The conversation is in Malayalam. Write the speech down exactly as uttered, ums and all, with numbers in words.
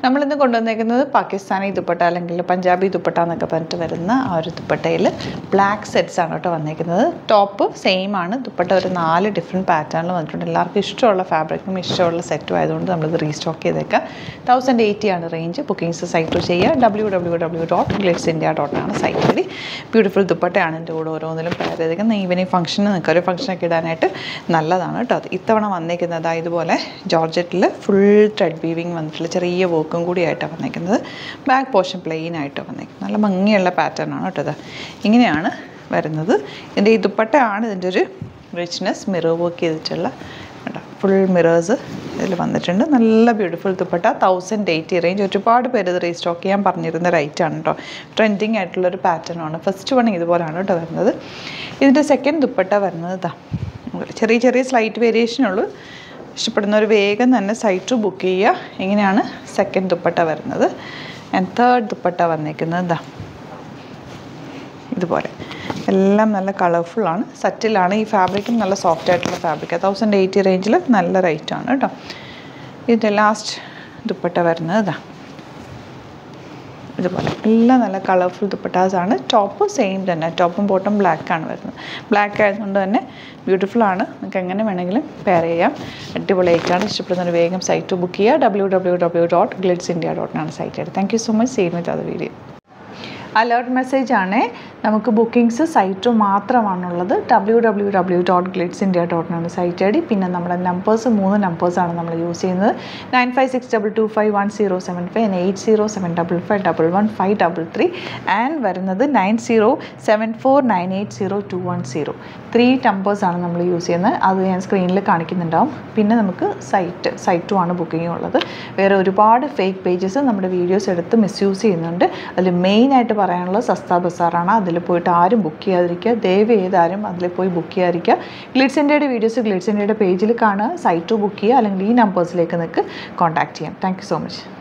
നമ്മളിന്ന് കൊണ്ടുവന്നേക്കുന്നത് പാകിസ്ഥാനി ദുപ്പട്ട അല്ലെങ്കിൽ പഞ്ചാബി ദുപ്പട്ട എന്നൊക്കെ പറഞ്ഞിട്ട് വരുന്ന ആ ഒരു ദുപ്പട്ടയിൽ ബ്ലാക്ക് സെറ്റ്സ് ആണ് കേട്ടോ വന്നേക്കുന്നത്. ടോപ്പ് സെയിം ആണ്, ദുപ്പട്ട ഒരു നാല് ഡിഫറെൻറ്റ് പാറ്റേണിൽ വന്നിട്ടുണ്ട്. എല്ലാവർക്കും ഇഷ്ടമുള്ള ഫാബ്രിക്കും ഇഷ്ടമുള്ള സെറ്റും ആയതുകൊണ്ട് നമ്മളിത് റീസ്റ്റോക്ക് ചെയ്തേക്കാം. തൗസൻഡ് എയ്റ്റി ആണ് റേഞ്ച്. ബുക്കിംഗ്സ് സൈറ്റ് ചെയ്യുക. W W W dot Glitz India dot ആണ് സൈറ്റ് വഴി. ബ്യൂട്ടിഫുൾ ദുപ്പട്ടയാണ് എൻ്റെ കൂടെ ഓരോന്നിലും പെയർ ചെയ്തേക്കുന്നത്. ഈവനിങ് ഫംഗ്ഷന് നിങ്ങൾക്ക് ഒരു ഫംഗ്ഷനൊക്കെ ഇടാനായിട്ട് നല്ലതാണ് കേട്ടോ. അത് ഇത്തവണ വന്നേക്കുന്നത് ഇതുപോലെ ജോർജറ്റിൽ ഫുൾ ത്രെഡ് വീവിങ് വന്നിട്ടുള്ള ചെറിയ വർക്കും കൂടി ആയിട്ടാണ് വന്നേക്കുന്നത്. ബാക്ക് പോർഷൻ പ്ലെയിൻ ആയിട്ട് വന്നേക്കുന്നത്. നല്ല ഭംഗിയുള്ള പാറ്റേൺ ആണ് കേട്ടോ. ഇത് ഇങ്ങനെയാണ് വരുന്നത്. ഇതിൻ്റെ ഈ ദുപ്പട്ടയാണ് ഇതിൻ്റെ ഒരു റിച്ച്നെസ്. മിറർ വർക്ക് ചെയ്തിട്ടുള്ള കേട്ടോ, ഫുൾ മിറേഴ്സ് ഇതിൽ വന്നിട്ടുണ്ട്. നല്ല beautiful dupatta. Thousand eighty range. ഒരുപാട് പേര് ഇത് റീസ്റ്റോക്ക് ചെയ്യാൻ പറഞ്ഞിരുന്ന റേറ്റാണ് കേട്ടോ. ട്രെൻഡിങ് ആയിട്ടുള്ളൊരു പാറ്റേണാണ്. ഫസ്റ്റ് വൺ ഇതുപോലെയാണ് കേട്ടോ വരുന്നത്. ഇതിൻ്റെ സെക്കൻഡ് ദുപ്പട്ട വരുന്നത് ഇതാ, ചെറിയ ചെറിയ സ്ലൈറ്റ് വേരിയേഷനുള്ളൂ. ഇഷ്ടപ്പെടുന്നവർ വേഗം തന്നെ സൈറ്റ് ബുക്ക് ചെയ്യുക. ഇങ്ങനെയാണ് സെക്കൻഡ് ദുപ്പട്ട വരുന്നത്. ആൻഡ് തേർഡ് ദുപ്പട്ട വന്നേക്കുന്നത് ഇതാ ഇതുപോലെ. എല്ലാം നല്ല കളർഫുള്ളാണ്, സറ്റിലാണ്. ഈ ഫാബ്രിക്കും നല്ല സോഫ്റ്റ് ആയിട്ടുള്ള ഫാബ്രിക്കാണ്. തൗസൻഡ് എയ്റ്റി റേഞ്ചിൽ നല്ല റേറ്റാണ് കേട്ടോ. ഇതിൻ്റെ ലാസ്റ്റ് ദുപ്പട്ട വരുന്നത് ഇതാ ഇതുപോലെ. എല്ലാം നല്ല കളർഫുൾ ദുപ്പട്ടാസാണ്. ടോപ്പ് സെയിം തന്നെ, ടോപ്പും ബോട്ടും ബ്ലാക്കാണ് വരുന്നത്. ബ്ലാക്ക് ആയതുകൊണ്ട് തന്നെ ബ്യൂട്ടിഫുള്ളാണ്. നിങ്ങൾക്ക് എങ്ങനെ വേണമെങ്കിലും പെയർ ചെയ്യാം. അടിപൊളിയായിട്ടാണ്. ഇഷ്ടപ്പെടുന്നൊരു വേഗം സൈറ്റ് ബുക്ക് ചെയ്യുക. W W W dot Glitz India dot ആണ് സൈറ്റ് ആയിട്ട്. Thank you so much. Seen with അത് വീഡിയോ. അലേർട്ട് മെസ്സേജ് ആണ്. നമുക്ക് ബുക്കിംഗ്സ് സൈറ്റ് മാത്രമാണുള്ളത്. W W W dot Glitz India dot ആണ് സൈറ്റ് ഐ ഡി. പിന്നെ നമ്മുടെ നമ്പേഴ്സ് മൂന്ന് നമ്പേഴ്സാണ് നമ്മൾ യൂസ് ചെയ്യുന്നത്. Nine five six double two five one zero seven five and eight zero seven double five double one five double three and വരുന്നത് nine zero seven four nine eight zero two one zero. Three നമ്പേഴ്സാണ് നമ്മൾ യൂസ് ചെയ്യുന്നത്. അത് ഞാൻ സ്ക്രീനിൽ കാണിക്കുന്നുണ്ടാവും. പിന്നെ നമുക്ക് സൈറ്റ് സൈറ്റും ആണ് ബുക്കിംഗ് ഉള്ളത്. വേറെ ഒരുപാട് ഫേക്ക് പേജസ് നമ്മുടെ വീഡിയോസ് എടുത്ത് മിസ്യൂസ് ചെയ്യുന്നുണ്ട്. അതിൽ മെയിനായിട്ട് പറയാനുള്ളത് സസ്ത ബസാറാണ്. അതിൽ പോയിട്ട് ആരും ബുക്ക് ചെയ്യാതിരിക്കുക. ദയവ് ചെയ്താരും അതിൽ പോയി ബുക്ക് ചെയ്യാതിരിക്കുക. ഗ്ലിറ്റ്സ് ഇന്ത്യയുടെ വീഡിയോസ് ഗ്ലിറ്റ്സ് ഇന്ത്യയുടെ പേജിൽ കാണുക, സൈറ്റ് ബുക്ക് ചെയ്യുക, അല്ലെങ്കിൽ ഈ നമ്പേഴ്സിലേക്ക് നിങ്ങൾക്ക് കോൺടാക്ട് ചെയ്യാം. Thank you so much.